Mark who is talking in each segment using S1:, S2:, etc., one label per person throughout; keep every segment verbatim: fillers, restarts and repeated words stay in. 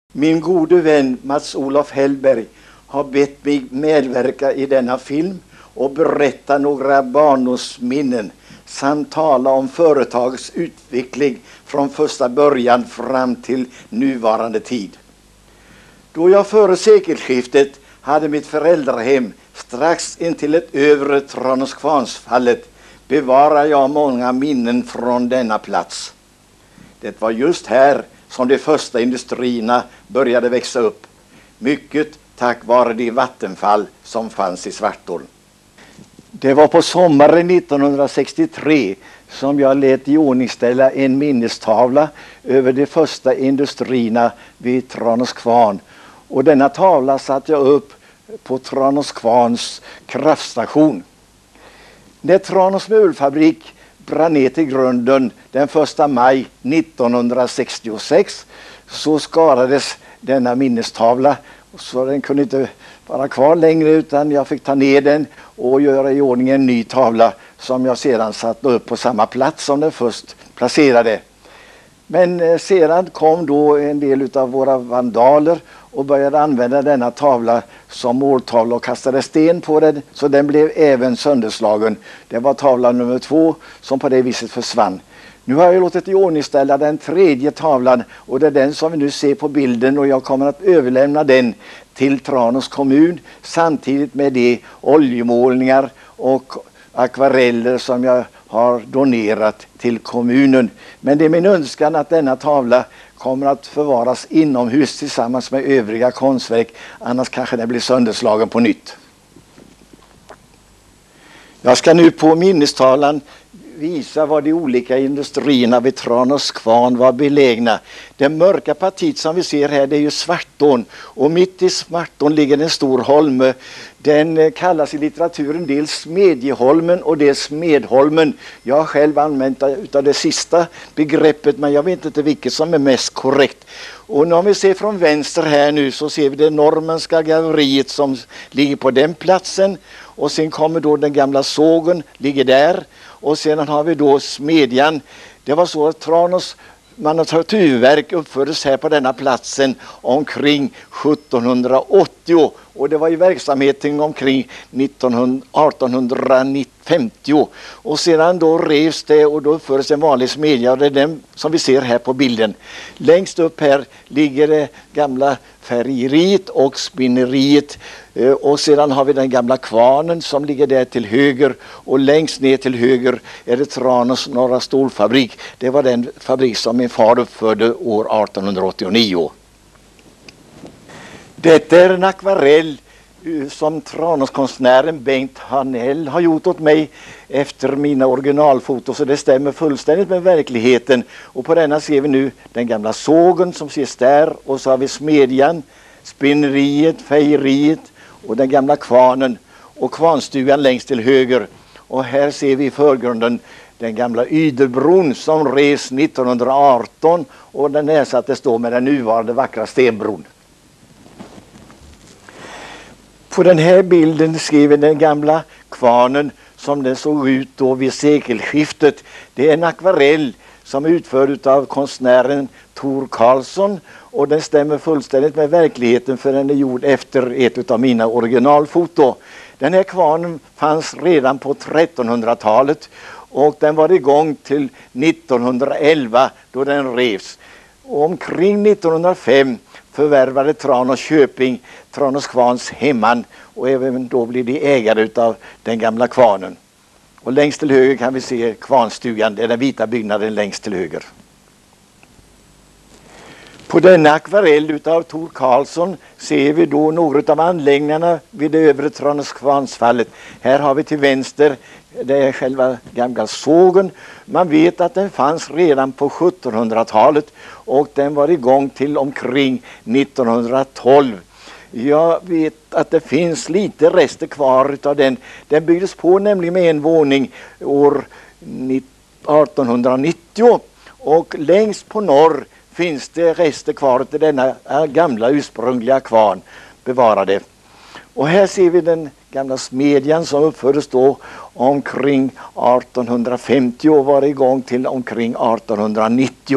S1: Min gode vän Mats-Olof Hellberg har bett mig medverka i denna film och berätta några barndomsminnen samt tala om företagets utveckling från första början fram till nuvarande tid. Då jag före sekelskiftet hade mitt föräldrahem strax intill ett övre Tranåskvarnsfallet bevarar jag många minnen från denna plats. Det var just här som de första industrierna började växa upp, mycket tack vare de vattenfall som fanns i Svartån. Det var på sommaren nittonhundrasextiotre som jag lät iordningställa en minnestavla över de första industrierna vid Tranåskvarn, och denna tavla satte jag upp på Tranåskvarns kraftstation. När Tranås möbelfabrik brann ner till grunden den första maj nittonhundrasextiosex så skadades denna minnestavla, så den kunde inte vara kvar längre, utan jag fick ta ner den och göra i ordning en ny tavla som jag sedan satte upp på samma plats som den först placerade. Men sedan kom då en del av våra vandaler och började använda denna tavla som måltavla och kastade sten på den, så den blev även sönderslagen. Det var tavla nummer två som på det viset försvann. Nu har jag låtit iordningställa den tredje tavlan, och det är den som vi nu ser på bilden, och jag kommer att överlämna den till Tranås kommun samtidigt med de oljemålningar och akvareller som jag har donerat till kommunen. Men det är min önskan att denna tavla kommer att förvaras inomhus tillsammans med övriga konstverk, annars kanske den blir sönderslagen på nytt. Jag ska nu på minnestavlan visa var de olika industrierna vid Tranåskvarn var belägna. Det mörka partiet som vi ser här, det är ju Svartån, och mitt i Svartån ligger en stor holme. Den kallas i litteraturen dels Smedjeholmen och dels Smedholmen. Jag har själv använt utav det sista begreppet, men jag vet inte vilket som är mest korrekt. Och när vi ser från vänster här nu så ser vi det norrländska galleriet som ligger på den platsen, och sen kommer då den gamla sågen, ligger där. Och sedan har vi då smedjan. Det var så att Tranås manufakturverk uppfördes här på denna platsen omkring sjuttonhundraåttio, och det var i verksamheten omkring artonhundrafemtio, och sedan då revs det och då uppfördes en vanlig smedja, och det är den som vi ser här på bilden. Längst upp här ligger det gamla färgeriet och spinneriet, och sedan har vi den gamla kvarnen som ligger där till höger, och längst ner till höger är det Tranås norra stålfabrik. Det var den fabrik som min far uppförde år artonhundraåttionio. Detta är en akvarell som Tranåskonstnären Bengt Hanell har gjort åt mig efter mina originalfoton, så det stämmer fullständigt med verkligheten. Och på denna ser vi nu den gamla sågen som ses där, och så har vi smedjan, spinneriet, fejeriet och den gamla kvarnen och kvarnstugan längst till höger. Och här ser vi i förgrunden den gamla Yderbron som revs nittonhundraarton, och den ersattes då med den nuvarande vackra stenbron. På den här bilden ser vi den gamla kvarnen som den såg ut då vid sekelskiftet. Det är en akvarell som är utförd av konstnären Tor Karlsson, och den stämmer fullständigt med verkligheten, för den är gjord efter ett av mina originalfoto. Den här kvarnen fanns redan på trettonhundratalet, och den var igång till nittonhundraelva då den revs. Och omkring nittonhundrafem förvärvade Tranås köping Tranåskvarns hemman, och även då blir de ägare av den gamla kvarnen. Och längst till höger kan vi se kvarnstugan, det är den vita byggnaden längst till höger. På denna akvarell utav Tor Karlsson ser vi då några av anläggningarna vid det övre Tranåskvarnsfallet. Här har vi till vänster, det är själva gamla sågen. Man vet att den fanns redan på sjuttonhundratalet, och den var igång till omkring nittonhundratolv. Jag vet att det finns lite rester kvar av den. Den byggdes på nämligen med en våning år artonhundranittio, och längst på norr finns det rester kvar till denna gamla ursprungliga kvarn bevarade. Och här ser vi den gamla smedjan som uppfördes då omkring artonhundrafemtio och var igång till omkring artonhundranittio.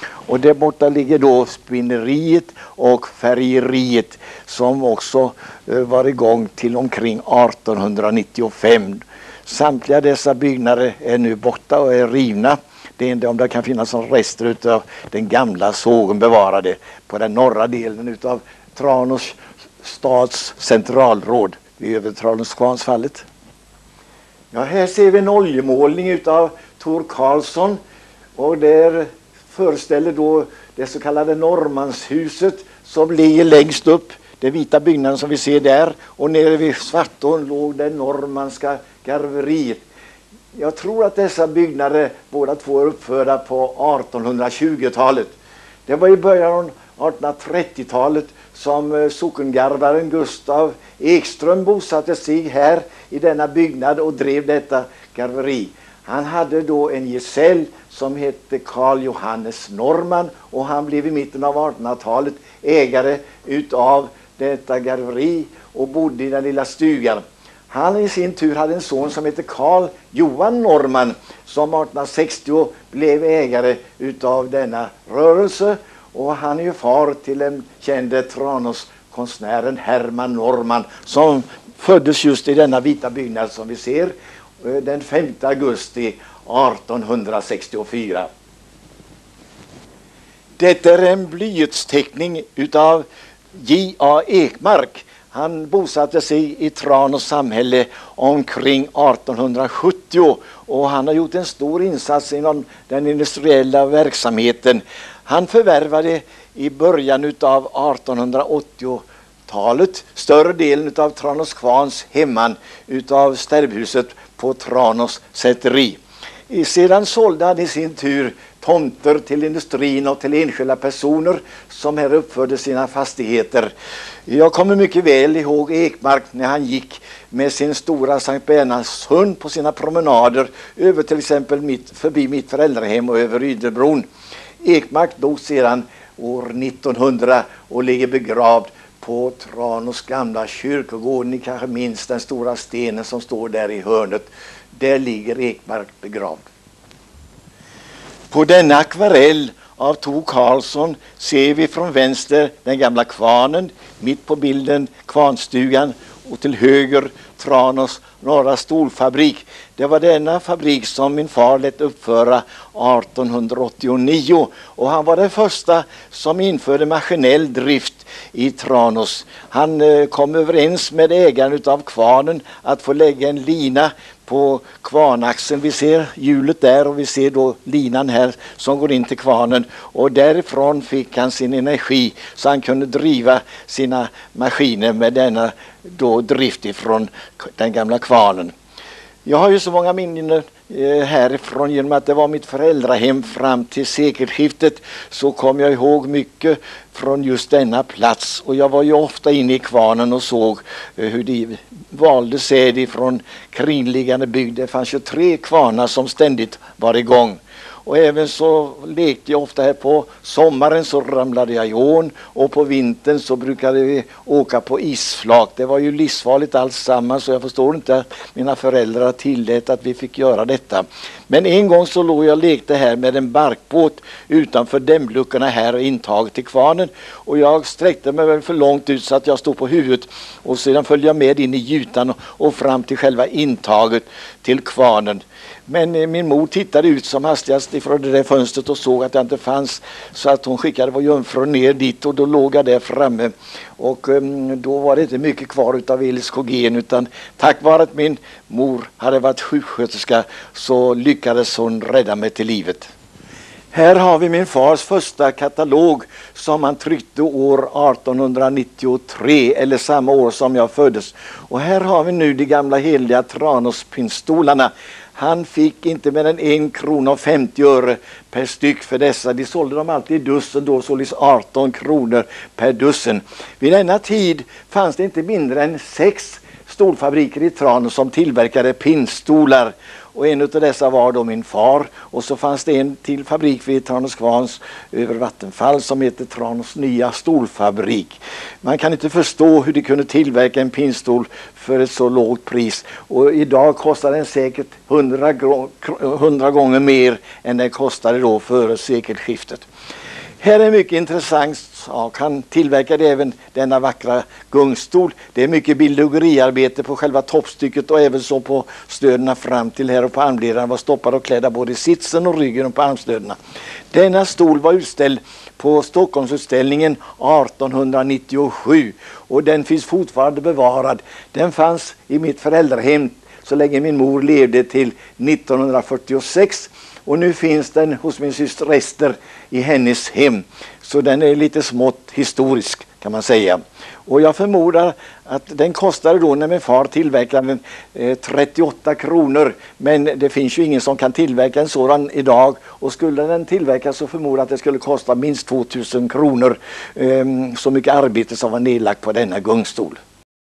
S1: Och där borta ligger då spinneriet och färgeriet som också eh, var igång till omkring arton nittiofem. Samtliga dessa byggnader är nu borta och är rivna. Det enda om det kan finnas som rester av den gamla sågen bevarade på den norra delen av Tranås stads centralråd vid övre Tranåskvarnsfallet. Ja, här ser vi en oljemålning av Tor Karlsson, och där föreställer då det så kallade Norrmanshuset som ligger längst upp, den vita byggnaden som vi ser där, och nere vid Svartån låg det norrmanska garveriet. Jag tror att dessa byggnader båda två är uppförda på artonhundratjugotalet. Det var i början av artonhundratrettiotalet som sockengarvaren Gustav Ekström bosatte sig här i denna byggnad och drev detta garveri. Han hade då en gesäll som hette Carl Johannes Norman, och han blev i mitten av artonhundratalet ägare utav detta garveri och bodde i den lilla stugan. Han i sin tur hade en son som hette Carl Johan Norman som artonhundrasextio blev ägare utav denna rörelse, och han är ju far till den kände Tranåskonstnären Herman Norman som föddes just i denna vita byggnad som vi ser den femte augusti artonhundrasextiofyra. Detta är en blyertsteckning utav J A Ekmark. Han bosatte sig i Tranås samhälle omkring artonhundrasjuttio, och han har gjort en stor insats inom den industriella verksamheten. Han förvärvade i början av artonhundraåttiotalet större delen av Tranåskvarns hemman utav stärbhuset på Tranås säteri. Sedan sålde han i sin tur tomter till industrin och till enskilda personer som här uppförde sina fastigheter. Jag kommer mycket väl ihåg Ekmark när han gick med sin stora Sankt Bernhards hund på sina promenader över till exempel mitt, förbi mitt föräldrahem och över Ydrebron. Ekmark dog sedan år nittonhundra och ligger begravd på Tranås gamla kyrkogård. Ni kanske minns den stora stenen som står där i hörnet. Där ligger Ekmark begravd. På denna akvarell av Tor Karlsson ser vi från vänster den gamla kvarnen, mitt på bilden kvarnstugan och till höger Tranås norra stolfabrik. Det var denna fabrik som min far lät uppföra artonhundraåttionio, och han var den första som införde maskinell drift i Tranås. Han eh, kom överens med ägaren av kvarnen att få lägga en lina på kvarnaxeln. Vi ser hjulet där och vi ser då linan här som går in till kvarnen, och därifrån fick han sin energi så han kunde driva sina maskiner med denna då drift ifrån den gamla kvarnen. Jag har ju så många minnen härifrån genom att det var mitt föräldrahem fram till sekelskiftet, så kom jag ihåg mycket från just denna plats, och jag var ju ofta inne i kvarnen och såg hur de valde säd från kringliggande bygd. Det fanns ju tre kvarnar som ständigt var igång. Och även så lekte jag ofta här på sommaren, så ramlade jag i ån, och på vintern så brukade vi åka på isflak. Det var ju livsfarligt alltsammans, så jag förstår inte att mina föräldrar tillät att vi fick göra detta. Men en gång så låg jag och lekte här med en barkbåt utanför dämmluckorna här och intaget till kvarnen, och jag sträckte mig väl för långt ut så att jag stod på huvudet, och sedan följde jag med in i gjutan och, och fram till själva intaget till kvarnen. Men eh, min mor tittade ut som hastigast ifrån det där fönstret och såg att jag inte fanns, så att hon skickade vår jungfru ner dit, och då låg jag där framme, och eh, då var det inte mycket kvar utav elskogen, utan tack vare att min mor hade varit sjuksköterska så lyckades hon rädda mig till livet. Här har vi min fars första katalog som han tryckte år artonhundranittiotre, eller samma år som jag föddes. Och här har vi nu de gamla heliga Tranåspinstolarna. Han fick inte mer än en krona och femtio öre per styck för dessa. De sålde dem alltid i dussin, då såldes arton kronor per dussin. Vid denna tid fanns det inte mindre än sex stolfabriker i Tranås som tillverkade pinnstolar. Och en av dessa var då min far. Och så fanns det en till fabrik vid Tranåskvarns över Vattenfall som heter Tranås nya stolfabrik. Man kan inte förstå hur de kunde tillverka en pinnstol för ett så lågt pris. Och idag kostar den säkert hundra gånger mer än den kostade då före sekelskiftet. Här är mycket intressant sak. Han tillverkade även denna vackra gungstol. Det är mycket bildhugeriarbete på själva toppstycket och även så på stöderna fram till här och på armlederna var stoppade och klädda både i sitsen och ryggen och på armstöderna. Denna stol var utställd på Stockholmsutställningen artonhundranittiosju och den finns fortfarande bevarad. Den fanns i mitt föräldrahem så länge min mor levde till nittonhundrafyrtiosex. Och nu finns den hos min syster Ester i hennes hem. Så den är lite smått historisk kan man säga. Och jag förmodar att den kostade då när min far tillverkade den eh, trettioåtta kronor. Men det finns ju ingen som kan tillverka en sådan idag. Och skulle den tillverkas så förmodar jag att det skulle kosta minst tvåtusen kronor. Eh, så mycket arbete som var nedlagt på denna gungstol.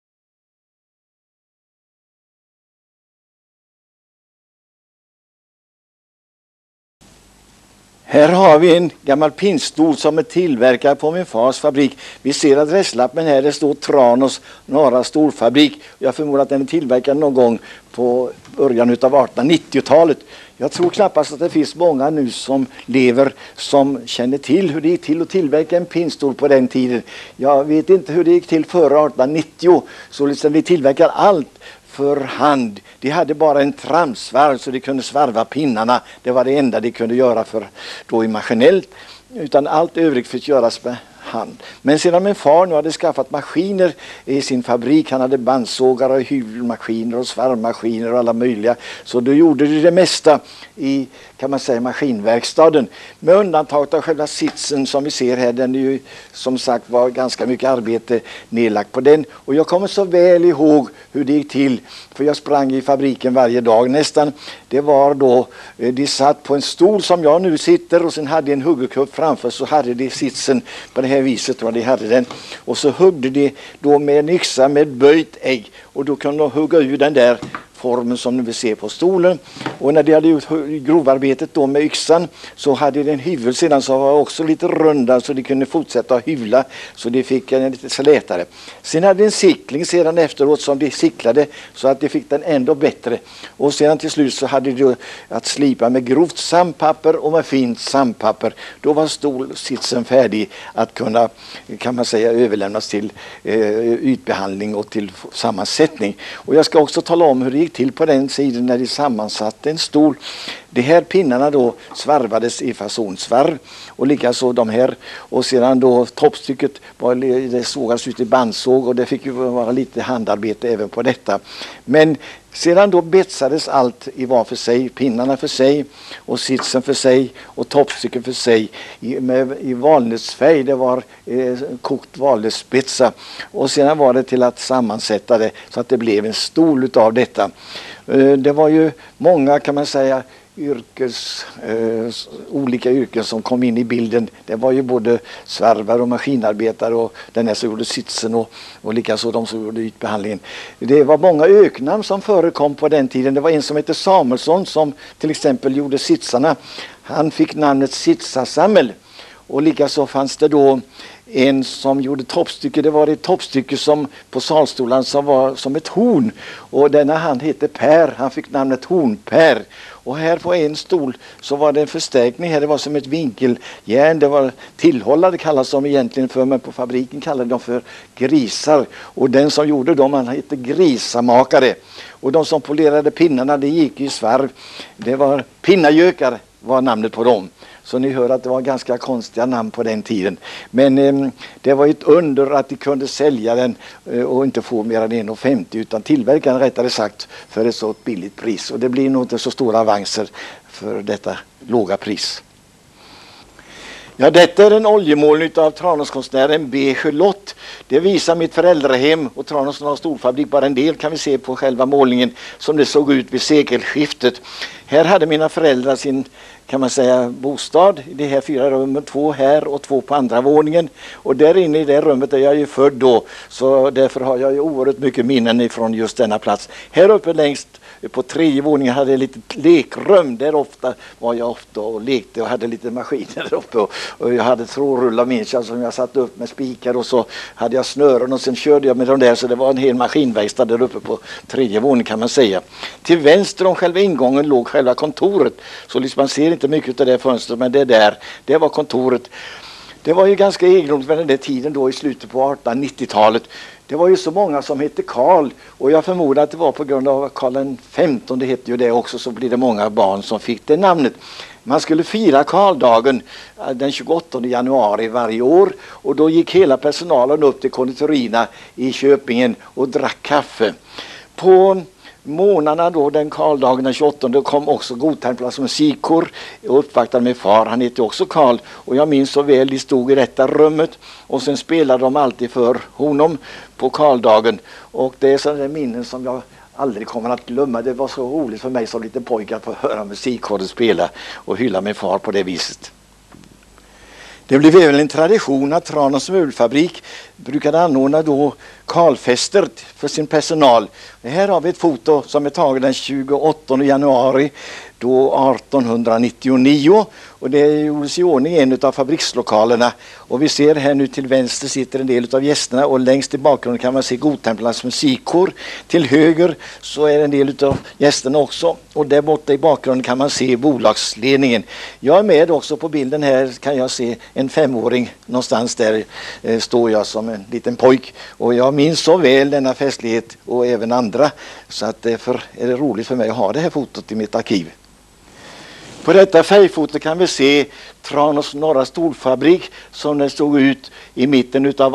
S1: Här har vi en gammal pinnstol som är tillverkad på min fars fabrik. Vi ser adresslappen här, det står Tranås norra stolfabrik. Jag förmodar att den är tillverkad någon gång på början av artonhundranittiotalet. Jag tror knappast att det finns många nu som lever som känner till hur det gick till att tillverka en pinnstol på den tiden. Jag vet inte hur det gick till före artonhundranittio, så liksom vi tillverkar allt för hand. De hade bara en tramsvarv så de kunde svarva pinnarna. Det var det enda de kunde göra för då i maskinellt. Utan allt övrigt fick göras med hand. Men sedan min far nu hade skaffat maskiner i sin fabrik, han hade bandsågar och hyvlmaskiner och svarvmaskiner och alla möjliga. Så då gjorde de det mesta i, kan man säga, maskinverkstaden. Med undantag av själva sitsen som vi ser här, den är ju som sagt var ganska mycket arbete nedlagt på den. Och jag kommer så väl ihåg hur det gick till, för jag sprang i fabriken varje dag nästan. Det var då, de satt på en stol som jag nu sitter och sen hade en huggerkupp framför, så hade de sitsen på det här viset och de hade den. Och så huggde de då med en yxa med böjt ägg och då kunde de hugga ur den där formen som ni vill se på stolen. Och när de hade gjort grovarbetet då med yxan så hade de en hyvel sedan som var också lite runda så de kunde fortsätta att hyvla så de fick en lite slätare. Sen hade de en sickling sedan efteråt som de sicklade så att de fick den ändå bättre. Och sedan till slut så hade de att slipa med grovt sandpapper och med fint sandpapper. Då var stolsitsen färdig att kunna, kan man säga, överlämnas till eh, ytbehandling och till sammansättning. Och jag ska också tala om hur det gick till på den sidan när de sammansatte en stol. De här pinnarna då svarvades i fasonsvarv och likaså de här, och sedan då toppstycket var, det sågades ut i bandsåg och det fick ju vara lite handarbete även på detta. Men sedan då betsades allt i var för sig, pinnarna för sig och sitsen för sig och toppstycket för sig i, med, i valnötsfärg, det var eh, kokt valnötsspetsa och sedan var det till att sammansätta det så att det blev en stol utav detta. Eh, det var ju många, kan man säga, yrkes, eh, olika yrken som kom in i bilden. Det var ju både svarvare och maskinarbetare och den här som gjorde sitsen och, och likaså de som gjorde ytbehandlingen. Det var många öknamn som förekom på den tiden. Det var en som hette Samuelsson som till exempel gjorde sitsarna. Han fick namnet Sitsasammel. Och likaså fanns det då en som gjorde toppstycke. Det var ett toppstycke som på salstolan som var som ett horn. Och denna han hette Per. Han fick namnet Hornper. Och här på en stol så var det en förstärkning här. Det var som ett vinkeljärn. Det var tillhållare kallas de egentligen för. Men på fabriken kallade de för grisar. Och den som gjorde dem han hette grisamakare. Och de som polerade pinnarna det gick i svarv. Det var pinnagökar var namnet på dem. Så ni hör att det var ganska konstiga namn på den tiden. Men eh, det var ett under att de kunde sälja den eh, och inte få mer än en krona femtio utan tillverkaren rättare sagt för ett så billigt pris. Och det blir nog inte så stora avanser för detta låga pris. Ja, detta är en oljemålning av Tranåskonstnären B. Charlotte. Det visar mitt föräldrahem och Tranås norra stolfabrik. Bara en del kan vi se på själva målningen som det såg ut vid sekelskiftet. Här hade mina föräldrar sin kan man säga, bostad i det här fyra rummen, två här och två på andra våningen. Och där inne i det rummet är jag ju född då, så därför har jag ju oerhört mycket minnen ifrån just denna plats. Här uppe längst på tredje våningen hade jag ett litet lekrum. Där ofta var jag ofta och lekte och hade lite maskiner där uppe. Och, och jag hade trådrullar minns jag som jag satt upp med spikar och så hade jag snören och sen körde jag med dem där, så det var en hel maskinverkstad där uppe på tredje våningen kan man säga. Till vänster om själva ingången låg själva kontoret, så liksom man ser inte mycket av det fönstret, men det där, det var kontoret. Det var ju ganska egendomligt med den där tiden då i slutet på artonhundranittiotalet. Det var ju så många som hette Karl, och jag förmodar att det var på grund av Karl den femtonde hette ju det också, så blir det många barn som fick det namnet. Man skulle fira Karldagen den tjugoåttonde januari varje år, och då gick hela personalen upp till konditorierna i Köpingen och drack kaffe. På månaderna då, den Karldagen den tjugoåttonde, kom också Godtemplas musikkår och uppvaktade min far. Han heter också Karl, och jag minns så väl, de stod i detta rummet och sen spelade de alltid för honom på Karldagen. Och det är sådana minnen som jag aldrig kommer att glömma. Det var så roligt för mig som liten pojke att få höra musikkåren spela och hylla min far på det viset. Det blev även en tradition att Tranås möbelfabrik brukade anordna då Karlfester för sin personal. Här har vi ett foto som är taget den tjugoåttonde januari då artonhundranittionio, och det gjordes i ordning i en av fabrikslokalerna, och vi ser här nu till vänster sitter en del av gästerna, och längst i bakgrunden kan man se Godtemplas musikkår. Till höger så är en del av gästerna också, och där borta i bakgrunden kan man se bolagsledningen. Jag är med också på bilden här, kan jag se en femåring någonstans där eh, står jag som en liten pojk, och jag minns så väl denna festlighet och även andra, så att därför är det roligt för mig att ha det här fotot i mitt arkiv. På detta färgfoto kan vi se Tranås norra stolfabrik som den stod ut i mitten av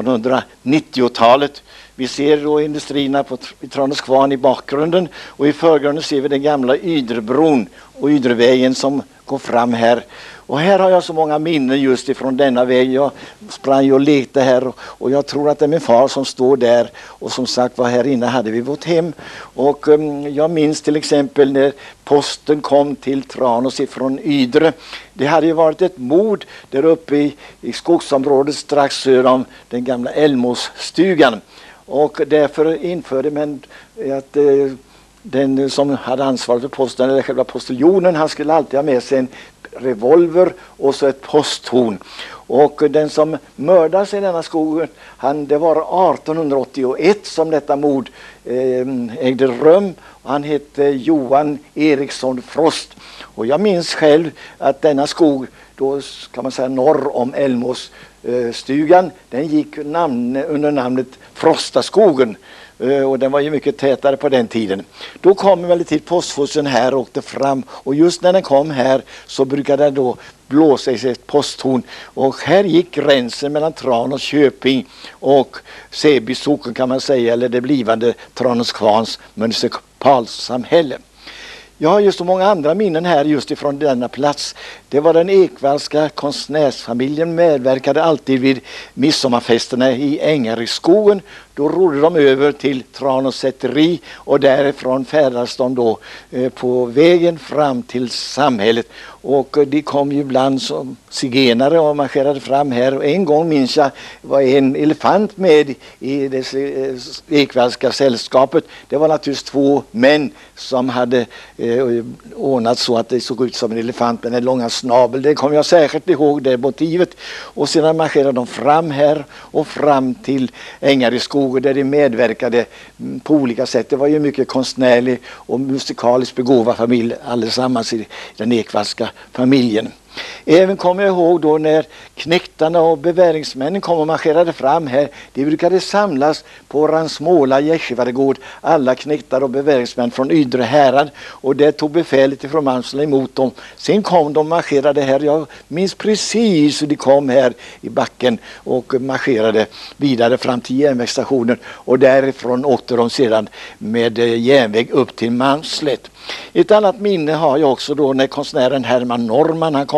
S1: artonhundranittiotalet. Vi ser då industrierna på Tranås kvarn i bakgrunden, och i förgrunden ser vi den gamla Ydrebron och Ydrevägen som går fram här. Och här har jag så många minnen just ifrån denna väg. Jag sprang och lekte här, och jag tror att det är min far som står där, och som sagt var här inne hade vi vårt hem. Och um, jag minns till exempel när posten kom till Tranås ifrån Ydre. Det hade ju varit ett mord där uppe i, i skogsområdet strax söder om den gamla Älmåsstugan. Och därför införde man att eh, den som hade ansvar för posten, eller själva postiljonen, han skulle alltid ha med sig en revolver och så ett posthorn. Och den som mördades i denna skogen, han, det var artonhundraåttioett som detta mord eh, ägde rum. Han hette Johan Eriksson Frost. Och jag minns själv att denna skog, då kan man säga norr om Älmåsstugan, den gick namn, under namnet Frostaskogen. Och den var ju mycket tätare på den tiden. Då kom emellertid postfossen här och åkte fram, och just när den kom här så brukade den då blåsa i sig ett posthorn, och här gick gränsen mellan Tranås Köping och Säby socken kan man säga, eller det blivande Tranås kvarns municipalsamhälle. Jag har just så många andra minnen här just ifrån denna plats. Det var den ekvallska konstnärsfamiljen medverkade alltid vid midsommarfesterna i Ängaryskogen. Då rodde de över till Tranås säteri, och därifrån färdades de då eh, på vägen fram till samhället. Och eh, de kom ju ibland som zigenare och marscherade fram här. Och en gång minns jag var en elefant med i det eh, ekvallska sällskapet. Det var naturligtvis två män som hade eh, ordnat så att det såg ut som en elefant med en långa snabel. Det kommer jag särskilt ihåg, det motivet. Och sedan marscherade de fram här och fram till Ängaryskogen, där de medverkade på olika sätt. Det var ju mycket konstnärlig och musikaliskt begåvad familj allesammans i den ekvallska familjen. Även kommer jag ihåg då när knektarna och beväringsmännen kom och marscherade fram här. De brukade samlas på Ransmåla Gärsvaregård, alla knektar och beväringsmän från Ydre härad, och det tog befälet ifrån Malmsla emot dem. Sen kom de och marscherade här. Jag minns precis hur de kom här i backen och marscherade vidare fram till järnvägsstationen, och därifrån åkte de sedan med järnväg upp till Malmslätt. Ett annat minne har jag också då när konstnären Herman Norman, han kom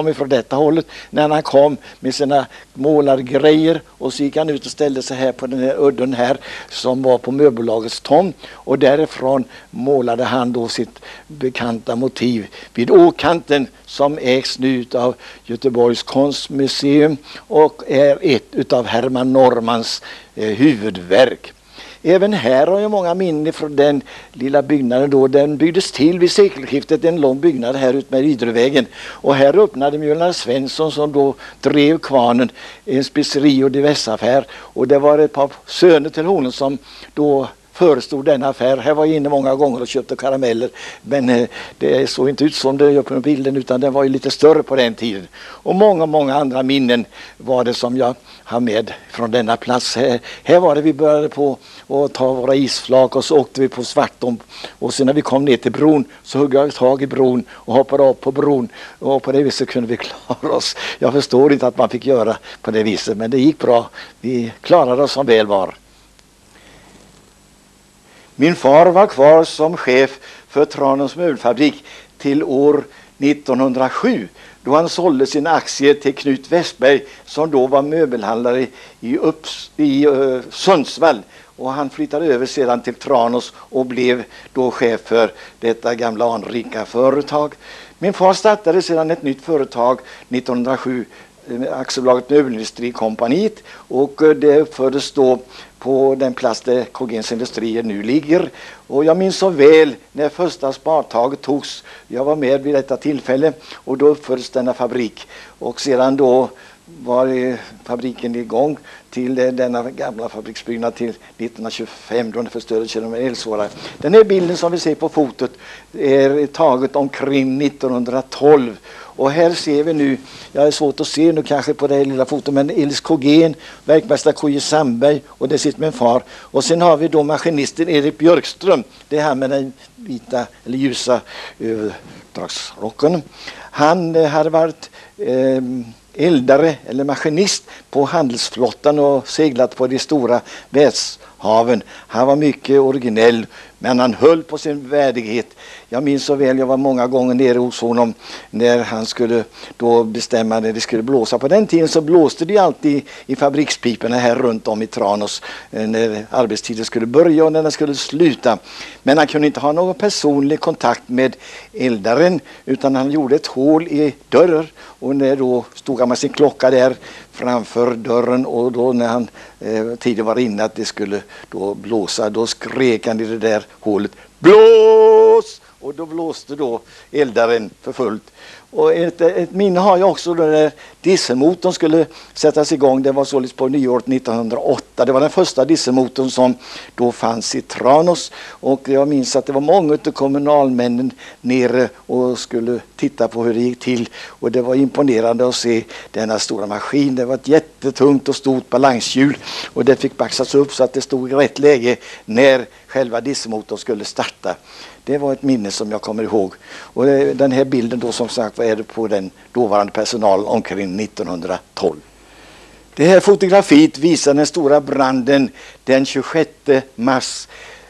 S1: kom ifrån detta hållet när han kom med sina målargrejer, och så gick han ut och ställde sig här på den här udden här som var på möbellagets tomt, och därifrån målade han då sitt bekanta motiv vid åkanten som ägs nu av Göteborgs konstmuseum och är ett utav Herman Normans eh, huvudverk. Även här har jag många minnen från den lilla byggnaden då. Den byggdes till vid sekelskiftet, en lång byggnad här ut med Ydrevägen. Och här öppnade Mjölnar Svensson, som då drev kvarnen, en speceri och diversaffär. Och det var ett par söner till honom som då förestod denna affär. Här var jag inne många gånger och köpte karameller, men eh, det såg inte ut som det gör på bilden, utan den var ju lite större på den tiden. Och många, många andra minnen var det som jag har med från denna plats. Här, här var det vi började på att ta våra isflak, och så åkte vi på Svartån, och sen när vi kom ner till bron så högg jag tag i bron och hoppade upp på bron, och på det viset kunde vi klara oss. Jag förstår inte att man fick göra på det viset, men det gick bra. Vi klarade oss som väl var. Min far var kvar som chef för Tranås möbelfabrik till år nittonhundrasju, då han sålde sina aktier till Knut Westberg, som då var möbelhandlare i, Upps, i uh, Sundsvall. Och han flyttade över sedan till Tranås och blev då chef för detta gamla anrika företag. Min far startade sedan ett nytt företag nittonhundrasju, aktiebolaget Möbelindustrikompaniet, och det uppfördes då på den plats där K G:s industrier nu ligger. Och jag minns så väl när första spartaget togs. Jag var med vid detta tillfälle, och då uppfördes denna fabrik. Och sedan då var fabriken igång till denna gamla fabriksbyggnad till nittonhundratjugofem, då den förstördes genom en eldsvåra. Den här bilden som vi ser på fotot är taget omkring nittonhundratolv. Och här ser vi nu, jag är svårt att se nu kanske på det här lilla fotot, men Elis K G, verkmästare K J Sandberg, och det sitter min far. Och sen har vi då maskinisten Erik Björkström, det här med den vita eller ljusa överdragsrocken. Han eh, hade varit eh, eldare eller maskinist på handelsflottan och seglat på de stora världshaven. Han var mycket originell, men han höll på sin värdighet. Jag minns så väl, jag var många gånger nere hos honom när han skulle då bestämma när det skulle blåsa. På den tiden så blåste det alltid i fabrikspiporna här runt om i Tranås när arbetstiden skulle börja och när den skulle sluta. Men han kunde inte ha någon personlig kontakt med eldaren, utan han gjorde ett hål i dörren, och när då stod han med sin klocka där framför dörren, och då när han eh, tiden var inne att det skulle då blåsa, då skrek han i det där hålet: blås! Och då blåste då eldaren för fullt. Och ett, ett minne har jag också då när dieselmotorn skulle sättas igång. Det var således på nyåret nittonhundraåtta. Det var den första dieselmotorn som då fanns i Tranås. Och jag minns att det var många av kommunalmännen nere och skulle titta på hur det gick till. Och det var imponerande att se denna stora maskin. Det var ett jättetungt och stort balanshjul. Och det fick baxas upp så att det stod i rätt läge när själva dieselmotorn skulle starta. Det var ett minne som jag kommer ihåg. Och den här bilden då, som sagt, var det på den dåvarande personalen omkring nittonhundratolv. Det här fotografiet visar den stora branden den tjugosjätte mars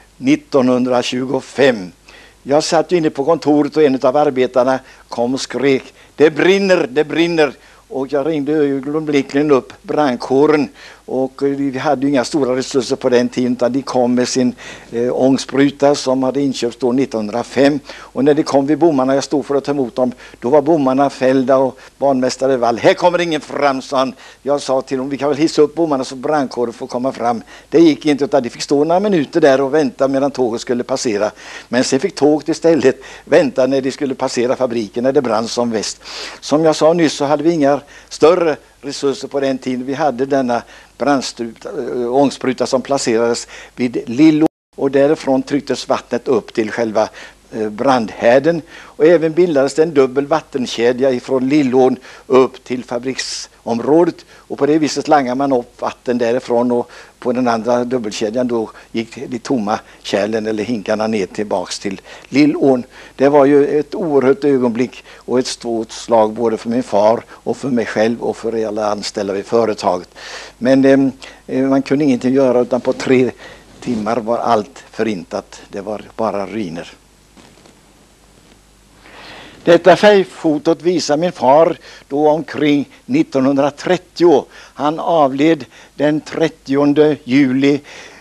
S1: nittonhundratjugofem. Jag satt inne på kontoret och en av arbetarna kom och skrek: det brinner, det brinner. Och jag ringde ögonblickligen upp brandkåren, och vi hade ju inga stora resurser på den tiden, utan de kom med sin eh, ångspruta som hade inköpts då nittonhundrafem. Och när de kom vid bommarna, jag stod för att ta emot dem, då var bommarna fällda, och banmästare Wall: här kommer ingen fram, sa han. Jag sa till dem: vi kan väl hissa upp bommarna så brandkåren får komma fram. Det gick inte, utan de fick stå några minuter där och vänta medan tåget skulle passera. Men sen fick tåget istället vänta när de skulle passera fabriken när det brann som väst. Som jag sa nyss så hade vi inga större resurser på den tiden. Vi hade denna brandspruta, ångspruta som placerades vid Lillån, och därifrån trycktes vattnet upp till själva brandhärden, och även bildades det en dubbel vattenkedja ifrån Lillån upp till fabriksområdet, och på det viset langade man upp vatten därifrån, och på den andra dubbelkedjan då gick de tomma kärlen eller hinkarna ner tillbaks till Lillån. Det var ju ett oerhört ögonblick och ett stort slag både för min far och för mig själv och för alla anställda vid företaget. Men eh, man kunde ingenting göra, utan på tre timmar var allt förintat. Det var bara ruiner. Detta färgfotot visar min far då omkring nittonhundratrettio. Han avled den trettionde juli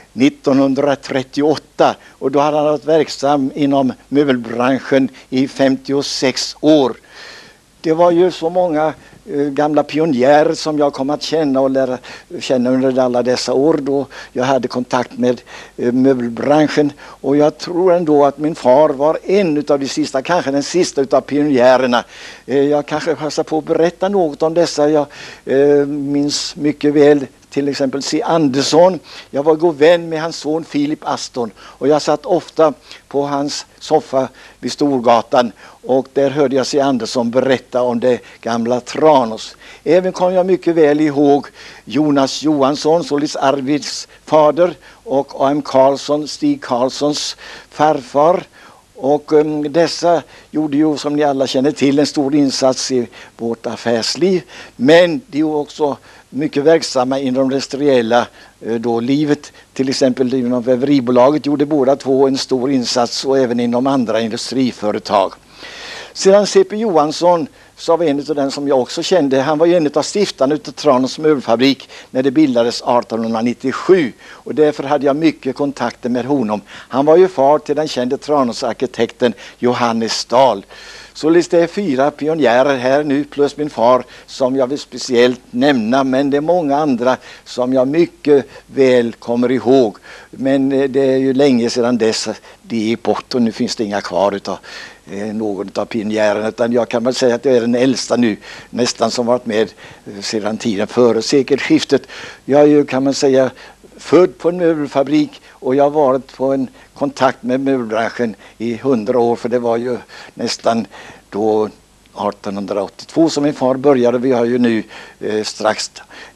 S1: nittonhundratrettioåtta och då hade han varit verksam inom möbelbranschen i femtiosex år. Det var ju så många eh, gamla pionjärer som jag kom att känna och lära känna under alla dessa år då jag hade kontakt med eh, möbelbranschen. Och jag tror ändå att min far var en av de sista, kanske den sista utav pionjärerna. Eh, jag kanske passar på att berätta något om dessa. Jag eh, minns mycket väl till exempel C. Andersson. Jag var god vän med hans son Philip Aston och jag satt ofta på hans soffa vid Storgatan och där hörde jag C. Andersson berätta om det gamla Tranås. Även kom jag mycket väl ihåg Jonas Johansson, således Arvids fader, och A M Karlsson, Stig Karlssons farfar. Och um, dessa gjorde ju, som ni alla känner till, en stor insats i vårt affärsliv. Men de är också mycket verksamma inom det industriella eh, då, livet. Till exempel inom väveribolaget gjorde båda två en stor insats och även inom andra industriföretag. Sedan C P Johansson, så var en av den som jag också kände. Han var ju en av stiftarna av Tranås möbelfabrik när det bildades artonhundranittiosju. Och därför hade jag mycket kontakter med honom. Han var ju far till den kände Tranåsarkitekten Johannes Stahl. Så det är fyra pionjärer här nu plus min far som jag vill speciellt nämna. Men det är många andra som jag mycket väl kommer ihåg. Men det är ju länge sedan dess de är bort och nu finns det inga kvar utav någon av pionjärerna, utan jag kan väl säga att jag är den äldsta nu, nästan som varit med sedan tiden före sekelskiftet. Jag är ju, kan man säga, född på en möbelfabrik och jag har varit på en kontakt med möbelbranschen i hundra år, för det var ju nästan då artonhundraåttiotvå som min far började. Vi har ju nu eh, strax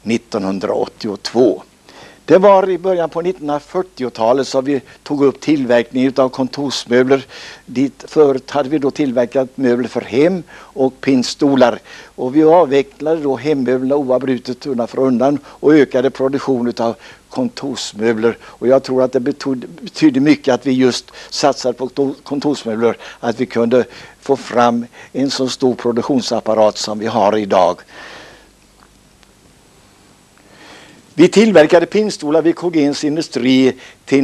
S1: nittonhundraåttiotvå. Det var i början på nittonhundrafyrtiotalet som vi tog upp tillverkning av kontorsmöbler. Dit förut hade vi då tillverkat möbler för hem och pinnstolar. Och vi avvecklade då hemmöblerna oavbrutet undan för undan och ökade produktion av kontorsmöbler. Och jag tror att det betydde, betydde mycket att vi just satsade på kontorsmöbler, att vi kunde få fram en så stor produktionsapparat som vi har idag. Vi tillverkade pinnstolar vid Kågens industri till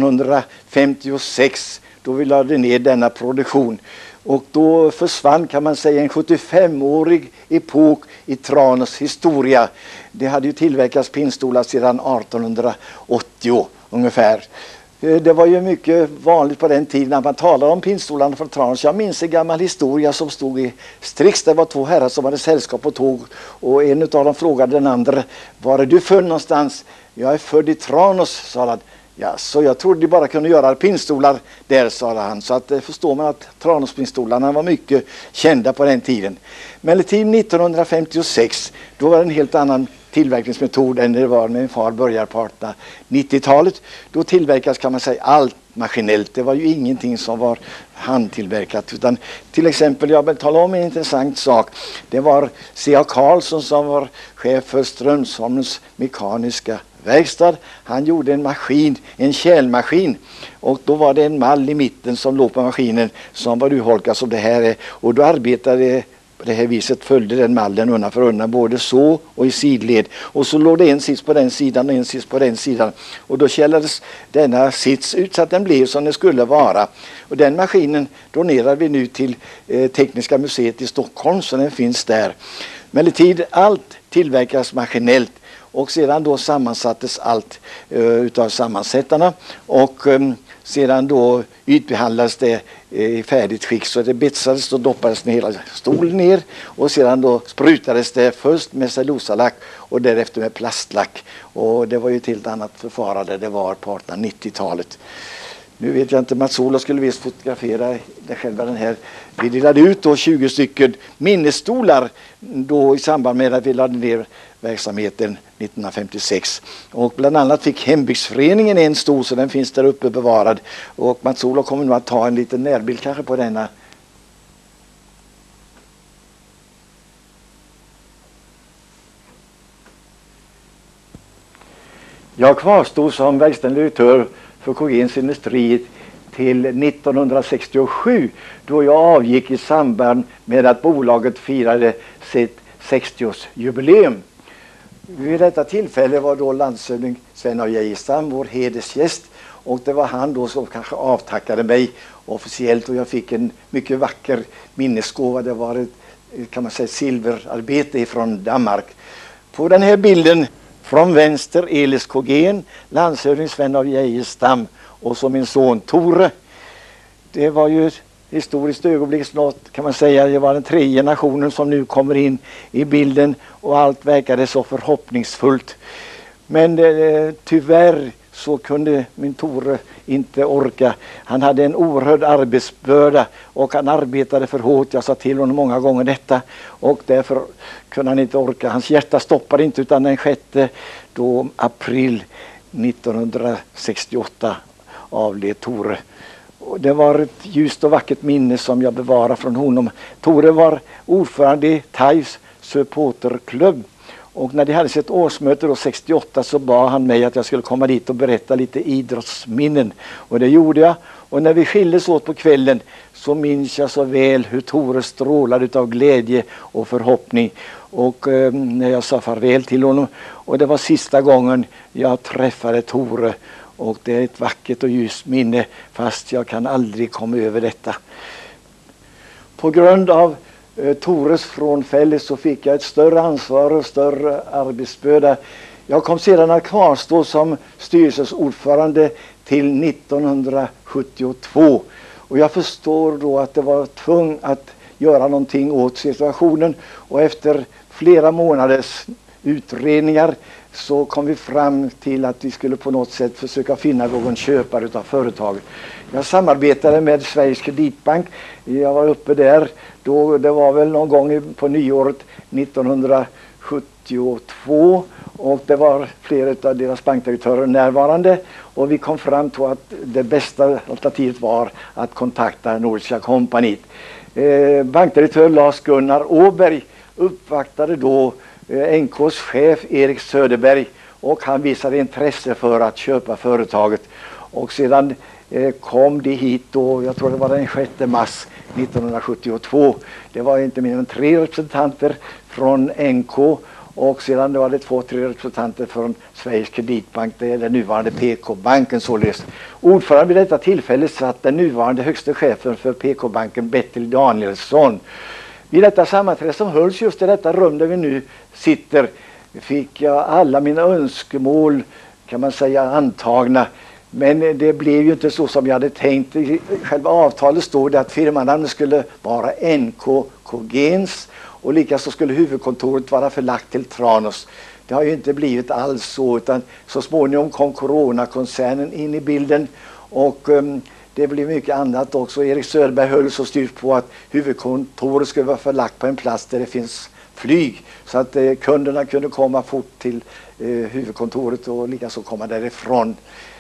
S1: nittonhundrafemtiosex då vi lade ner denna produktion. Och då försvann, kan man säga, en sjuttiofemårig epok i Tranås historia. Det hade ju tillverkats pinnstolar sedan artonhundraåttio ungefär. Det var ju mycket vanligt på den tiden när man talade om pinnstolarna från Tranås. Jag minns en gammal historia som stod i Strix. Det var två herrar som hade sällskap på tåg och en av dem frågade den andra: var är du född någonstans? Jag är född i Tranås, sa han. Ja, så jag trodde de bara kunde göra pinnstolar där, sa han. Så att det förstår man att Tranås pinnstolarna var mycket kända på den tiden. Men till nittonhundrafemtiosex, då var det en helt annan tillverkningsmetod än det var när min far började på artonhundranittiotalet. Då tillverkas, kan man säga, allt maskinellt. Det var ju ingenting som var handtillverkat, utan till exempel, jag vill tala om en intressant sak. Det var C A Karlsson som var chef för Strömsholms mekaniska verkstad. Han gjorde en maskin, en kälmaskin, och då var det en mall i mitten som låg på maskinen som var urholkad som det här är, och då arbetade på det här viset, följde den mallen undan för undan, både så och i sidled. Och så låg det en sits på den sidan och en sits på den sidan. Och då källades denna sits ut så att den blev som den skulle vara. Och den maskinen donerar vi nu till eh, Tekniska museet i Stockholm, så den finns där. Emellertid, allt tillverkas maskinellt. Och sedan då sammansattes allt uh, utav sammansättarna och um, sedan då ytbehandlades det uh, i färdigt skick, så det betsades och doppades ner hela stolen ner, och sedan då sprutades det först med cellulosalack och därefter med plastlack, och det var ju ett helt annat förfarande det var på artonhundranittiotalet. Nu vet jag inte, Mats-Olof skulle visst fotografera det själva den här. Vi delade ut då tjugo stycken minnesstolar då i samband med att vi lade ner verksamheten nittonhundrafemtiosex. Och bland annat fick Hembygdsföreningen en stol, så den finns där uppe bevarad. Och Mats-Olof kommer nu att ta en liten närbild kanske på denna. Jag kvarstod som verkställande direktör för Kågens industri till nittonhundrasextiosju, då jag avgick i samband med att bolaget firade sitt sextioårsjubileum. Vid detta tillfälle var då landshövding Sven af Geijerstam vår hedersgäst, och det var han då som kanske avtackade mig officiellt, och jag fick en mycket vacker minnesgåva. Det var ett, kan man säga, silverarbete från Danmark. På den här bilden från vänster Elis Kogén, landshövding Sven af Geijerstam, och så min son Tore. Det var ju ett historiskt ögonblick snart, kan man säga. Det var den tredje generationen som nu kommer in i bilden, och allt verkade så förhoppningsfullt. Men eh, tyvärr så kunde min Tore inte orka. Han hade en oerhörd arbetsbörda och han arbetade för hårt. Jag sa till honom många gånger detta, och därför kunde han inte orka. Hans hjärta stoppade inte, utan den sjätte då april nittonhundrasextioåtta avled Tore. Och det var ett ljust och vackert minne som jag bevarar från honom. Tore var ordförande i Thais supporterklubb. Och när de hade sitt årsmöte då sextioåtta, så bad han mig att jag skulle komma dit och berätta lite idrottsminnen. Och det gjorde jag. Och när vi skildes åt på kvällen, så minns jag så väl hur Tore strålade av glädje och förhoppning. Och eh, när jag sa farväl till honom. Och det var sista gången jag träffade Tore. Och det är ett vackert och ljust minne, fast jag kan aldrig komma över detta. På grund av eh, Tores frånfälle så fick jag ett större ansvar och större arbetsbörda. Jag kom sedan att kvarstå som styrelsesordförande till nittonhundrasjuttiotvå. Och jag förstår då att det var tvungen att göra någonting åt situationen. Och efter flera månaders utredningar så kom vi fram till att vi skulle på något sätt försöka finna någon köpare av företaget. Jag samarbetade med Sveriges Kreditbank. Jag var uppe där då, det var väl någon gång på nyåret nittonhundrasjuttiotvå, och det var flera av deras bankdirektörer närvarande, och vi kom fram till att det bästa alternativet var att kontakta Nordiska kompaniet. Eh, bankdirektör Lars Gunnar Åberg uppvaktade då N K:s chef Erik Söderberg, och han visade intresse för att köpa företaget. Och sedan eh, kom de hit då, jag tror det var den sjätte mars nittonhundrasjuttiotvå. Det var inte mer än tre representanter från N K, och sedan var det två, tre representanter från Sveriges Kreditbank, det är den nuvarande P K-banken således. Ordförande vid detta tillfälle satt den nuvarande högsta chefen för P K-banken, Bertil Danielsson. Vid detta sammanträde som hölls just i detta rum där vi nu sitter, fick jag alla mina önskemål, kan man säga, antagna. Men det blev ju inte så som jag hade tänkt. I själva avtalet stod det att firmanamnet skulle vara N K Kogéns, och likaså skulle huvudkontoret vara förlagt till Tranås. Det har ju inte blivit alls så, utan så småningom kom Corona-koncernen in i bilden, och um, det blev mycket annat också. Erik Söderberg höll så styrt på att huvudkontoret skulle vara förlagt på en plats där det finns flyg, så att eh, kunderna kunde komma fort till eh, huvudkontoret och likaså komma därifrån.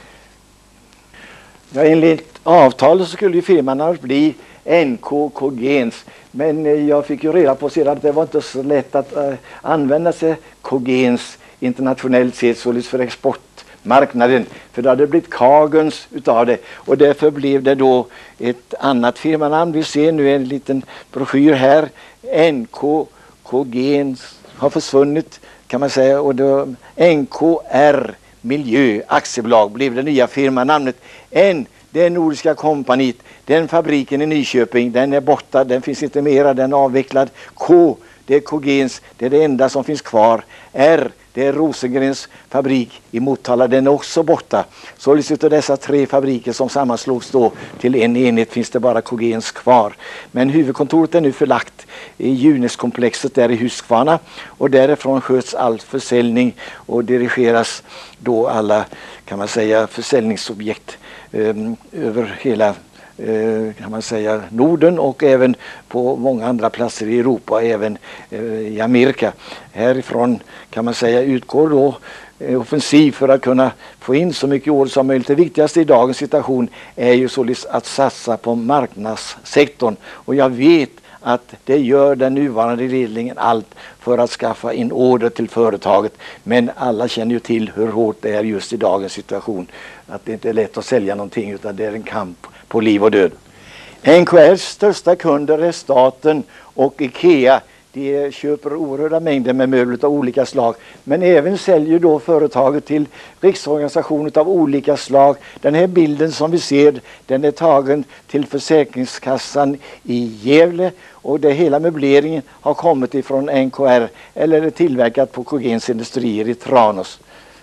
S1: Ja, enligt avtalet så skulle ju firman bli N K Kogéns, men eh, jag fick ju reda på sedan att det var inte så lätt att eh, använda sig Kogéns internationellt sett, således för exportmarknaden, för det hade blivit Kagens utav det, och därför blev det då ett annat firmanamn. Vi ser nu en liten broschyr här. N K Kogéns har försvunnit, kan man säga, och då N K R Miljö aktiebolag blev det nya firmanamnet. N, det är Nordiska kompaniet, den fabriken i Nyköping, den är borta, den finns inte mera, den är avvecklad. K, det är Kogéns, det är det enda som finns kvar. R, det är Rosengrens fabrik i Motala, den är också borta. Så utav dessa tre fabriker som sammanslogs då till en enhet finns det bara Kogéns kvar. Men huvudkontoret är nu förlagt i Juneskomplexet där i Huskvarna, och därifrån sköts all försäljning och dirigeras då alla, kan man säga, försäljningsobjekt eh, över hela kan man säga Norden, och även på många andra platser i Europa och även eh, i Amerika. Härifrån kan man säga utgår då eh, offensiv för att kunna få in så mycket order som möjligt. Det viktigaste i dagens situation är ju således att satsa på marknadssektorn, och jag vet att det gör den nuvarande ledningen allt för att skaffa in order till företaget. Men alla känner ju till hur hårt det är just i dagens situation. Att det inte är lätt att sälja någonting, utan det är en kamp på liv och död. N K R:s största kunder är staten och IKEA. De köper oerhörda mängder med möbler av olika slag. Men även säljer då företaget till riksorganisationer av olika slag. Den här bilden som vi ser, den är tagen till Försäkringskassan i Gävle. Och det hela möbleringen har kommit ifrån N K R eller är tillverkat på Kogens industrier i Tranås.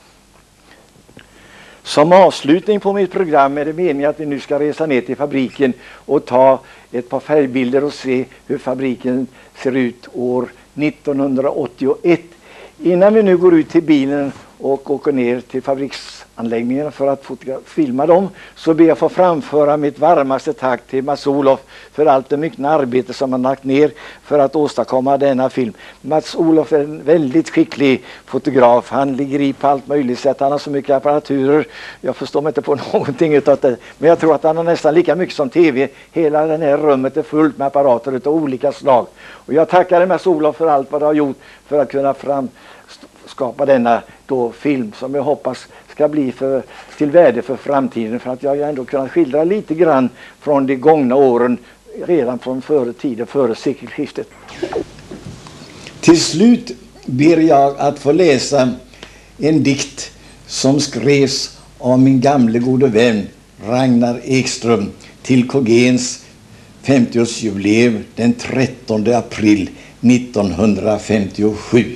S1: Som avslutning på mitt program är det meningen att vi nu ska resa ner till fabriken och ta ett par färgbilder och se hur fabriken ser ut år nittonhundraåttioett. Innan vi nu går ut till bilen och åker ner till fabriksanläggningen för att filma dem, så ber jag att få framföra mitt varmaste tack till Mats-Olof för allt det mycket arbete som han lagt ner för att åstadkomma denna film. Mats-Olof är en väldigt skicklig fotograf. Han ligger i på allt möjligt sätt. Han har så mycket apparaturer. Jag förstår mig inte på någonting utav det. Men jag tror att han har nästan lika mycket som tv. Hela det här rummet är fullt med apparater utav olika slag. Och jag tackar Mats-Olof för allt vad du har gjort för att kunna fram skapa denna då film som jag hoppas ska bli för, till värde för framtiden, för att jag ändå kunnat skildra lite grann från de gångna åren redan från före tiden, före sekelskiftet.
S2: Till slut ber jag att få läsa en dikt som skrevs av min gamle gode vän Ragnar Ekström till Kogens femtioårsjubileum den trettonde april nittonhundrafemtiosju.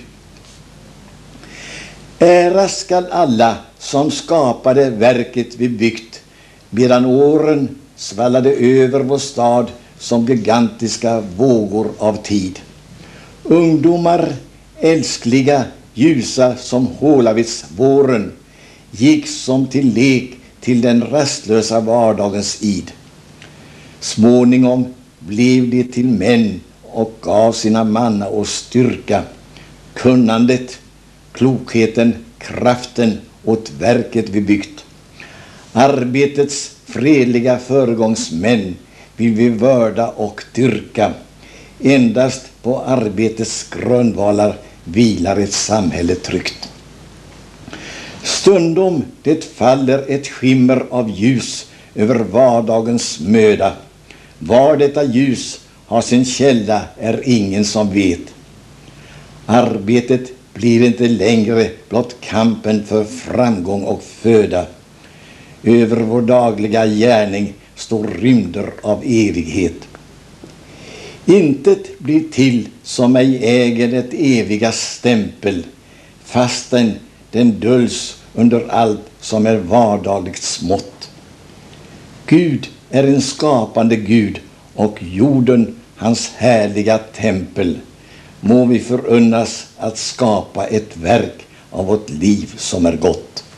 S2: Ära skall alla som skapade verket vi byggt, medan åren svallade över vår stad som gigantiska vågor av tid. Ungdomar, älskliga, ljusa som Hålavits våren, gick som till lek till den rastlösa vardagens id. Småningom blev de till män och gav sina manna och styrka, kunnandet, klokheten, kraften åt verket vi byggt. Arbetets fredliga föregångsmän vill vi vörda och dyrka. Endast på arbetets grundvalar vilar ett samhälle tryggt. Stundom det faller ett skimmer av ljus över vardagens möda. Var detta ljus har sin källa är ingen som vet. Arbetet blir inte längre blott kampen för framgång och föda. Över vår dagliga gärning står rymder av evighet. Intet blir till som ej äger det eviga stämpel, fastän den döljs under allt som är vardagligt smått. Gud är en skapande Gud och jorden hans härliga tempel. Må vi förunnas att skapa ett verk av vårt liv som är gott.